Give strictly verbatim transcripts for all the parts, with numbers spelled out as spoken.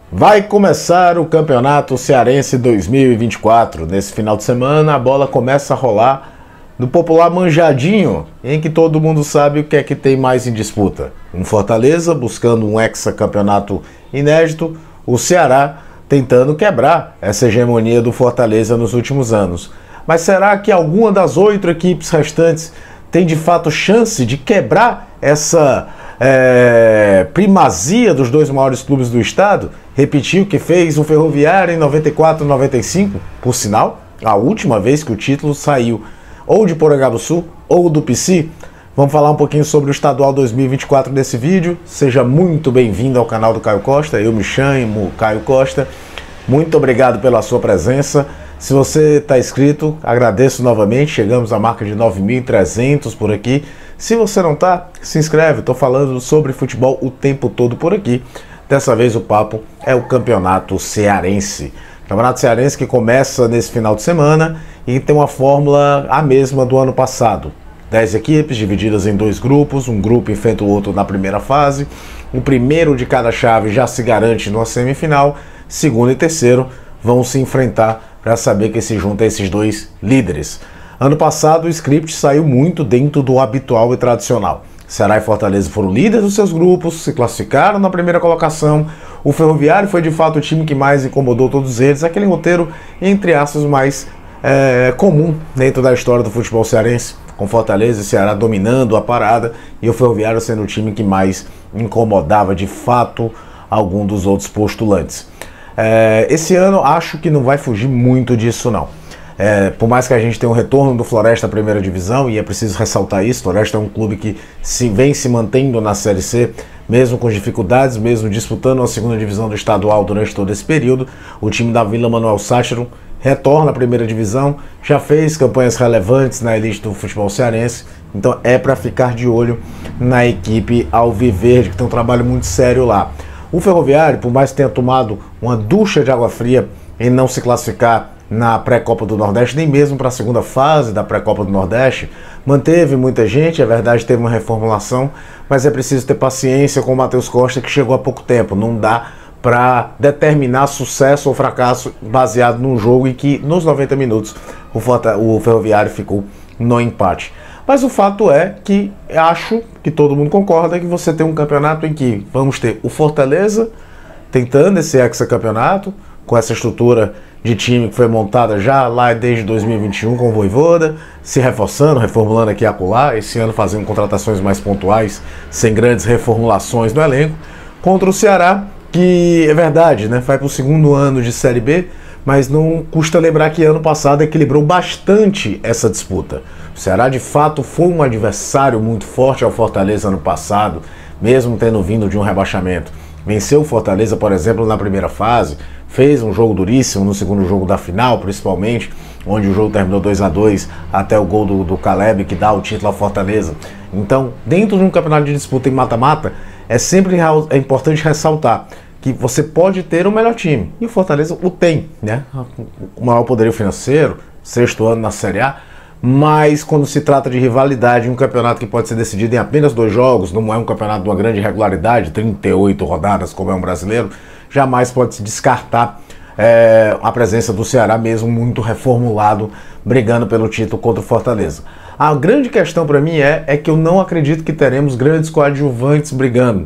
Vai começar o Campeonato Cearense dois mil e vinte e quatro. Nesse final de semana a bola começa a rolar no popular manjadinho, em que todo mundo sabe o que é que tem mais em disputa. Um Fortaleza buscando um hexacampeonato inédito, o Ceará tentando quebrar essa hegemonia do Fortaleza nos últimos anos. Mas será que alguma das oito equipes restantes tem de fato chance de quebrar essa é, primazia dos dois maiores clubes do estado? Repetir o que fez o Ferroviário em noventa e quatro, noventa e cinco, por sinal, a última vez que o título saiu ou de Porangabuçu ou do P C. Vamos falar um pouquinho sobre o Estadual dois mil e vinte e quatro nesse vídeo. Seja muito bem-vindo ao canal do Caio Costa, eu me chamo Caio Costa. Muito obrigado pela sua presença. Se você está inscrito, agradeço novamente, chegamos à marca de nove mil e trezentos por aqui. Se você não está, se inscreve, estou falando sobre futebol o tempo todo por aqui. Dessa vez o papo é o Campeonato Cearense. Campeonato Cearense que começa nesse final de semana e tem uma fórmula a mesma do ano passado. Dez equipes divididas em dois grupos, um grupo enfrenta o outro na primeira fase. O primeiro de cada chave já se garante numa semifinal, segundo e terceiro vão se enfrentar para saber quem se junta a esses dois líderes. Ano passado o script saiu muito dentro do habitual e tradicional. Ceará e Fortaleza foram líderes dos seus grupos, se classificaram na primeira colocação. O Ferroviário foi de fato o time que mais incomodou todos eles, aquele roteiro, entre aspas, mais é, comum dentro da história do futebol cearense, com Fortaleza e Ceará dominando a parada e o Ferroviário sendo o time que mais incomodava de fato algum dos outros postulantes. É, esse ano acho que não vai fugir muito disso não. É, por mais que a gente tenha um retorno do Floresta à primeira divisão, e é preciso ressaltar isso, o Floresta é um clube que se, vem se mantendo na Série C, mesmo com dificuldades, mesmo disputando a segunda divisão do estadual durante todo esse período. O time da Vila Manuel Sátiro retorna à primeira divisão, já fez campanhas relevantes na elite do futebol cearense, então é para ficar de olho na equipe alviverde, que tem um trabalho muito sério lá. O Ferroviário, por mais que tenha tomado uma ducha de água fria em não se classificar na pré-Copa do Nordeste, nem mesmo para a segunda fase da pré-Copa do Nordeste, manteve muita gente, é verdade, teve uma reformulação, mas é preciso ter paciência com o Matheus Costa, que chegou há pouco tempo. Não dá para determinar sucesso ou fracasso baseado num jogo em que, nos noventa minutos, o, o Ferroviário ficou no empate. Mas o fato é que acho que todo mundo concorda que você tem um campeonato em que vamos ter o Fortaleza tentando esse hexacampeonato, com essa estrutura de time que foi montada já lá desde dois mil e vinte e um com o Vojvoda, se reforçando, reformulando aqui e acolá, esse ano fazendo contratações mais pontuais, sem grandes reformulações no elenco, contra o Ceará, que é verdade, né, vai para o segundo ano de Série B, mas não custa lembrar que ano passado equilibrou bastante essa disputa. O Ceará de fato foi um adversário muito forte ao Fortaleza ano passado, mesmo tendo vindo de um rebaixamento. Venceu o Fortaleza, por exemplo, na primeira fase, fez um jogo duríssimo no segundo jogo da final, principalmente, onde o jogo terminou dois a dois até o gol do, do Caleb, que dá o título ao Fortaleza. Então, dentro de um campeonato de disputa em mata-mata, é sempre é importante ressaltar que você pode ter o melhor time, e o Fortaleza o tem, né? O maior poderio financeiro, sexto ano na Série A, mas quando se trata de rivalidade, um campeonato que pode ser decidido em apenas dois jogos, não é um campeonato de uma grande regularidade, trinta e oito rodadas como é um brasileiro, jamais pode se descartar é, a presença do Ceará, mesmo muito reformulado, brigando pelo título contra o Fortaleza. A grande questão para mim é, é que eu não acredito que teremos grandes coadjuvantes brigando.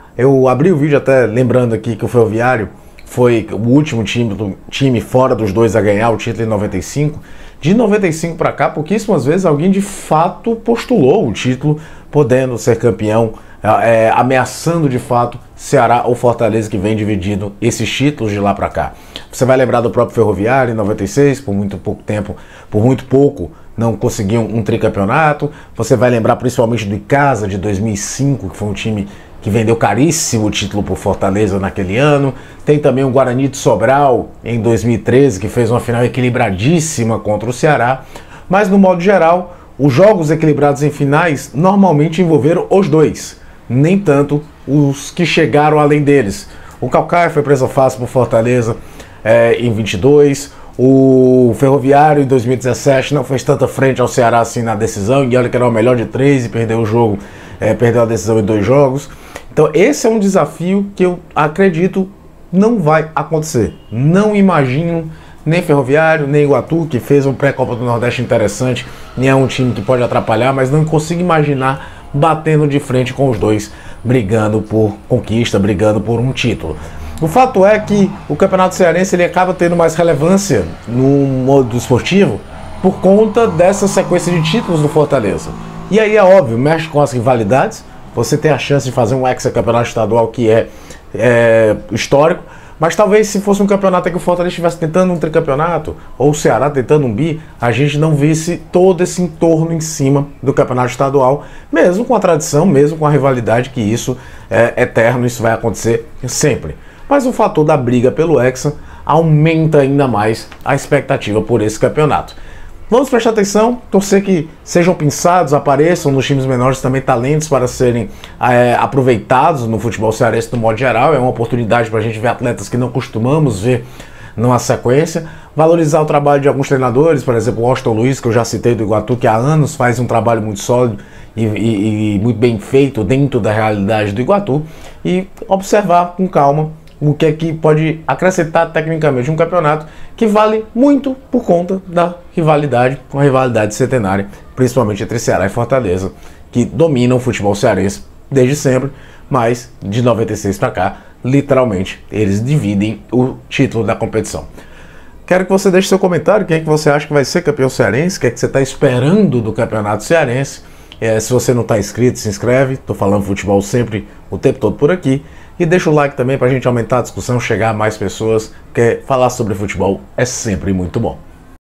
Eu abri o vídeo até lembrando aqui que o Ferroviário foi o último time, do, time fora dos dois a ganhar o título em noventa e cinco. De noventa e cinco para cá, pouquíssimas vezes alguém de fato postulou o título, podendo ser campeão, é, ameaçando de fato Ceará ou Fortaleza, que vem dividindo esses títulos de lá para cá. Você vai lembrar do próprio Ferroviário em noventa e seis, por muito pouco tempo, por muito pouco não conseguiu um, um tricampeonato. Você vai lembrar principalmente do Icasa de dois mil e cinco, que foi um time que vendeu caríssimo o título por Fortaleza naquele ano. Tem também o Guarani de Sobral em dois mil e treze, que fez uma final equilibradíssima contra o Ceará. Mas no modo geral, os jogos equilibrados em finais normalmente envolveram os dois, nem tanto os que chegaram além deles. O Calcaia foi presa fácil por Fortaleza é, em vinte e dois, o Ferroviário em dois mil e dezessete não fez tanta frente ao Ceará assim na decisão, e olha que era o melhor de três e perdeu o jogo, é, perdeu a decisão em dois jogos. Então esse é um desafio que eu acredito não vai acontecer. Não imagino nem Ferroviário, nem Iguatu, que fez um pré-Copa do Nordeste interessante, nem é um time que pode atrapalhar, mas não consigo imaginar batendo de frente com os dois, brigando por conquista, brigando por um título. O fato é que o Campeonato Cearense ele acaba tendo mais relevância no modo esportivo por conta dessa sequência de títulos do Fortaleza. E aí é óbvio, mexe com as rivalidades, você tem a chance de fazer um hexacampeonato estadual que é, é histórico, mas talvez se fosse um campeonato em que o Fortaleza estivesse tentando um tricampeonato, ou o Ceará tentando um bi, a gente não visse todo esse entorno em cima do campeonato estadual, mesmo com a tradição, mesmo com a rivalidade, que isso é eterno, isso vai acontecer sempre. Mas o fator da briga pelo Hexa aumenta ainda mais a expectativa por esse campeonato. Vamos prestar atenção, torcer que sejam pensados, apareçam nos times menores também talentos para serem é, aproveitados no futebol cearense no modo geral. É uma oportunidade para a gente ver atletas que não costumamos ver numa sequência. Valorizar o trabalho de alguns treinadores, por exemplo, o Austin Luiz, que eu já citei do Iguatu, que há anos faz um trabalho muito sólido e, e, e muito bem feito dentro da realidade do Iguatu. E observar com calma o que é que pode acrescentar tecnicamente um campeonato que vale muito por conta da rivalidade, uma rivalidade centenária, principalmente entre Ceará e Fortaleza, que dominam o futebol cearense desde sempre, mas de noventa e seis para cá, literalmente, eles dividem o título da competição. Quero que você deixe seu comentário, quem é que você acha que vai ser campeão cearense, o que é que você está esperando do campeonato cearense. É, se você não está inscrito, se inscreve, estou falando futebol sempre, o tempo todo por aqui. E deixa o like também para a gente aumentar a discussão, chegar a mais pessoas, porque falar sobre futebol é sempre muito bom.